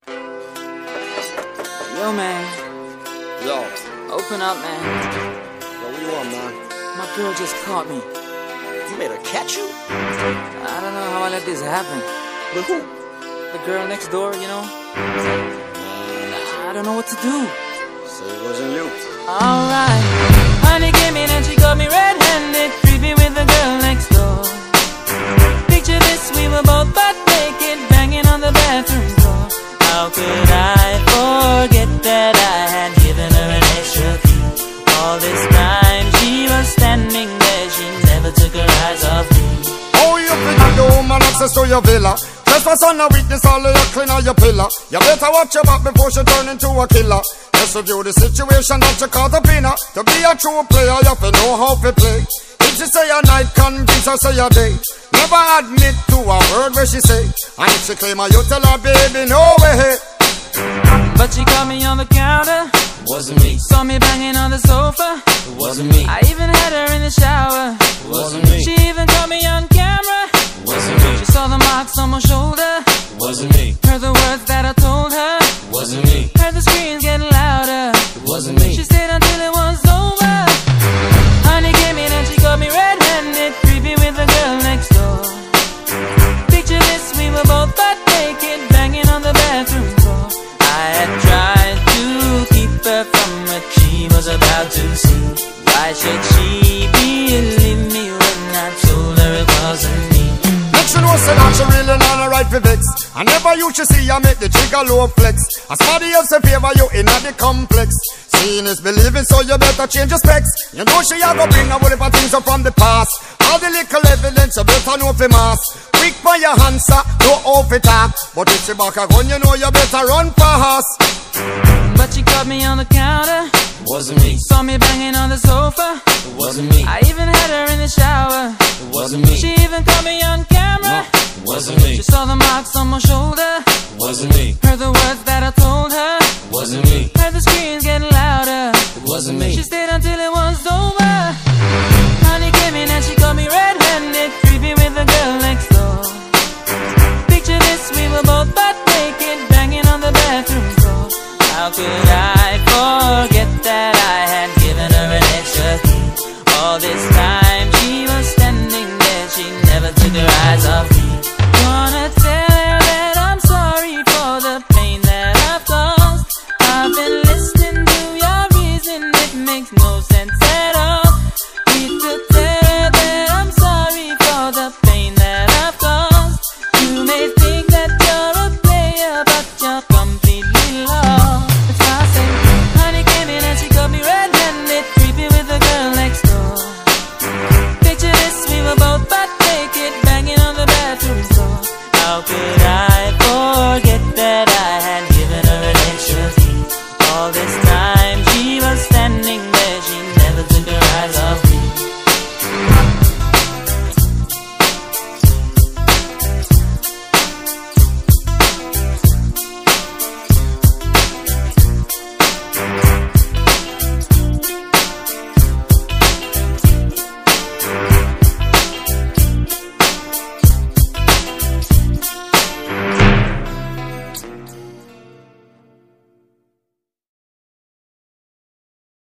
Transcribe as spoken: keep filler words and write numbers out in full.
Yo, man. Yo. Open up, man. Yo, what you want, man? My girl just caught me. You made her catch you? I don't know how I let this happen. With who? The girl next door, you know? I don't know what to do. So it wasn't you. Alright. Honey came in and she got me red-handed, creepy with the girl next door. Picture this, we were both butt naked, banging on the bathroom floor. How could I forget that I had given her an extra key? All this time she was standing there, she never took her eyes off me. Oh, you think the woman access to your villa? Trespass on a witness, all of your clean on your pillar. You better watch your back before she turn into a killer. Just review the situation that you caught up in her. To be a true player, you have to know how to play. If she say a night, convince her say a day. Never admit to a word where she say. And if she claim her, you tell her, baby, no way. But she caught me on the counter. Wasn't me. Saw me banging on the sofa. It wasn't me. I even had her in the shower. It wasn't me. She even caught me on camera. It wasn't me. She saw the marks on my shoulder. It wasn't me. Heard the words that I told her. It wasn't me. Heard the screams getting louder. It wasn't me. She stayed until it was over. Honey came in and she got me red-handed, creepy with the girl next door. Picture this, we were both butt naked, banging on the bathroom floor. I had tried to keep her from what she was about to see. Why should she believe me when I told her it wasn't me? Next you know say that she really not a right for vex. I never used to see you make the trigger low flex. As somebody else in favor you in the complex. Seeing is believing, so you better change your specs. You know she a go bring a whole heap of things up from the past. All the little evidence you better know for mass. Quick for your answer, no off it talk. But if she back a gun, you know you better run fast. But she caught me on the counter. It wasn't me. Saw me banging on the sofa. It wasn't me. I even had her in the shower. It wasn't me. She even caught me on camera. It wasn't me. She saw the marks on my shoulder. It wasn't me. Heard the words that I told her. It wasn't me. Heard the screams getting louder. It wasn't me. She stayed until it was over.